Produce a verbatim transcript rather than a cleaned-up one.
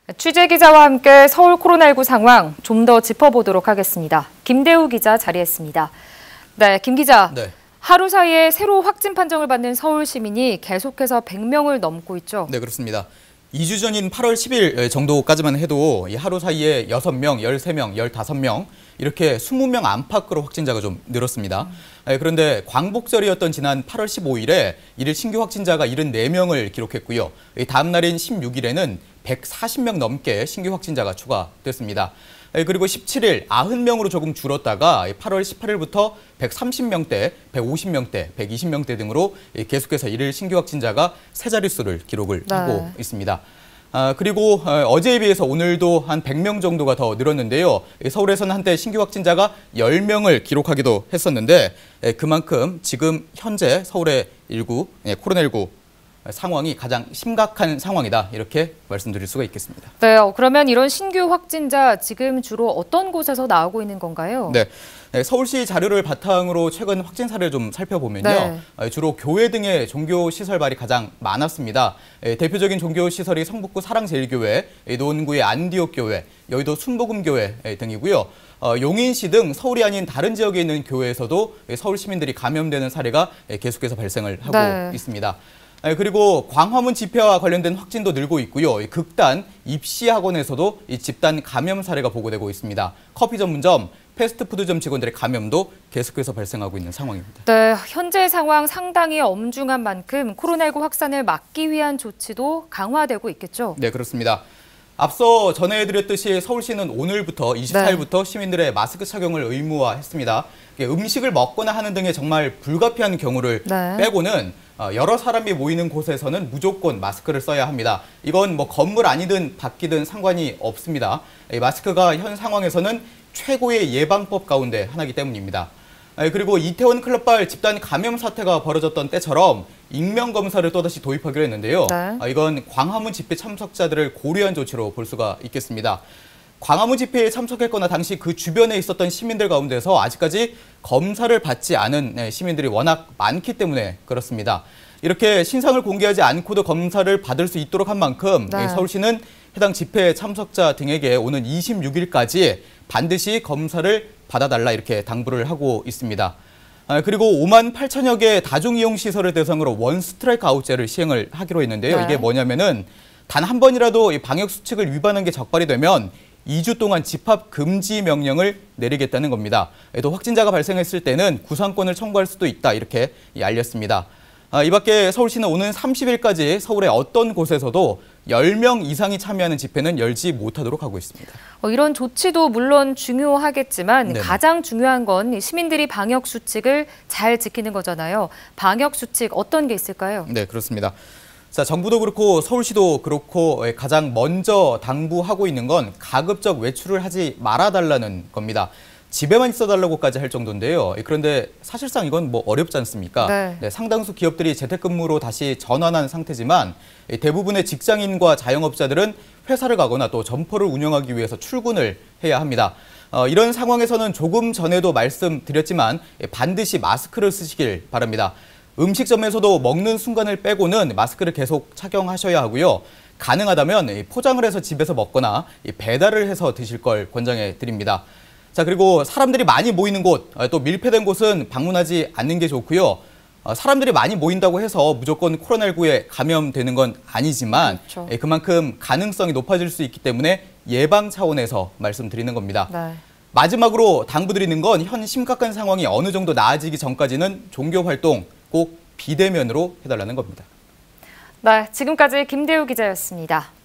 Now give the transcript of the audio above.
취재 기자와 함께 서울 코로나십구 상황 좀 더 짚어보도록 하겠습니다. 김대우 기자 자리했습니다. 네, 김 기자. 네. 하루 사이에 새로 확진 판정을 받는 서울 시민이 계속해서 백 명을 넘고 있죠. 네, 그렇습니다. 이 주 전인 팔월 십일 정도까지만 해도 이 하루 사이에 여섯 명, 열세 명, 열다섯 명 이렇게 이십 명 안팎으로 확진자가 좀 늘었습니다. 음. 그런데 광복절이었던 지난 팔월 십오일에 일일 신규 확진자가 칠십사 명을 기록했고요. 다음 날인 십육일에는 백사십 명 넘게 신규 확진자가 추가됐습니다. 그리고 십칠일 구십 명으로 조금 줄었다가 팔월 십팔일부터 백삼십 명대, 백오십 명대, 백이십 명대 등으로 계속해서 일일 신규 확진자가 세 자릿수를 기록을 네. 하고 있습니다. 아, 그리고 어제에 비해서 오늘도 한 백 명 정도가 더 늘었는데요. 서울에서는 한때 신규 확진자가 십 명을 기록하기도 했었는데 그만큼 지금 현재 서울의 일구, 코로나십구 상황이 가장 심각한 상황이다, 이렇게 말씀드릴 수가 있겠습니다. 네, 그러면 이런 신규 확진자 지금 주로 어떤 곳에서 나오고 있는 건가요? 네, 서울시 자료를 바탕으로 최근 확진 사례를 좀 살펴보면요. 네. 주로 교회 등의 종교시설발이 가장 많았습니다. 대표적인 종교시설이 성북구 사랑제일교회, 노원구의 안디옥교회, 여의도 순복음교회 등이고요. 어, 용인시 등 서울이 아닌 다른 지역에 있는 교회에서도 서울 시민들이 감염되는 사례가 계속해서 발생을 하고 네. 있습니다. 그리고 광화문 집회와 관련된 확진도 늘고 있고요. 극단 입시학원에서도 이 집단 감염 사례가 보고되고 있습니다. 커피 전문점, 패스트푸드점 직원들의 감염도 계속해서 발생하고 있는 상황입니다. 네, 현재 상황 상당히 엄중한 만큼 코로나십구 확산을 막기 위한 조치도 강화되고 있겠죠? 네, 그렇습니다. 앞서 전해드렸듯이 서울시는 오늘부터 이십사일부터 네. 시민들의 마스크 착용을 의무화했습니다. 음식을 먹거나 하는 등의 정말 불가피한 경우를 네. 빼고는 여러 사람이 모이는 곳에서는 무조건 마스크를 써야 합니다. 이건 뭐 건물 아니든 밖이든 상관이 없습니다. 마스크가 현 상황에서는 최고의 예방법 가운데 하나이기 때문입니다. 그리고 이태원 클럽발 집단 감염 사태가 벌어졌던 때처럼 익명 검사를 또다시 도입하기로 했는데요. 네. 이건 광화문 집회 참석자들을 고려한 조치로 볼 수가 있겠습니다. 광화문 집회에 참석했거나 당시 그 주변에 있었던 시민들 가운데서 아직까지 검사를 받지 않은 시민들이 워낙 많기 때문에 그렇습니다. 이렇게 신상을 공개하지 않고도 검사를 받을 수 있도록 한 만큼 네. 서울시는 해당 집회 참석자 등에게 오는 이십육일까지 반드시 검사를 받아달라, 이렇게 당부를 하고 있습니다. 그리고 오만 팔천여 개 다중이용시설을 대상으로 원 스트라이크 아웃제를 시행을 하기로 했는데요. 네. 이게 뭐냐면은 단 한 번이라도 방역수칙을 위반한 게 적발이 되면 이 주 동안 집합 금지 명령을 내리겠다는 겁니다. 또 확진자가 발생했을 때는 구상권을 청구할 수도 있다, 이렇게 알렸습니다. 이 밖에 서울시는 오는 삼십일까지 서울의 어떤 곳에서도 열 명 이상이 참여하는 집회는 열지 못하도록 하고 있습니다. 어, 이런 조치도 물론 중요하겠지만 네네. 가장 중요한 건 시민들이 방역 수칙을 잘 지키는 거잖아요. 방역 수칙 어떤 게 있을까요? 네, 그렇습니다. 자, 정부도 그렇고 서울시도 그렇고 가장 먼저 당부하고 있는 건 가급적 외출을 하지 말아달라는 겁니다. 집에만 있어달라고까지 할 정도인데요. 그런데 사실상 이건 뭐 어렵지 않습니까? 네. 네, 상당수 기업들이 재택근무로 다시 전환한 상태지만 대부분의 직장인과 자영업자들은 회사를 가거나 또 점포를 운영하기 위해서 출근을 해야 합니다. 어, 이런 상황에서는 조금 전에도 말씀드렸지만 반드시 마스크를 쓰시길 바랍니다. 음식점에서도 먹는 순간을 빼고는 마스크를 계속 착용하셔야 하고요. 가능하다면 포장을 해서 집에서 먹거나 배달을 해서 드실 걸 권장해 드립니다. 자, 그리고 사람들이 많이 모이는 곳, 또 밀폐된 곳은 방문하지 않는 게 좋고요. 사람들이 많이 모인다고 해서 무조건 코로나십구에 감염되는 건 아니지만 그렇죠. 그만큼 가능성이 높아질 수 있기 때문에 예방 차원에서 말씀드리는 겁니다. 네. 마지막으로 당부드리는 건 현 심각한 상황이 어느 정도 나아지기 전까지는 종교 활동 꼭 비대면으로 해달라는 겁니다. 네, 지금까지 김대우 기자였습니다.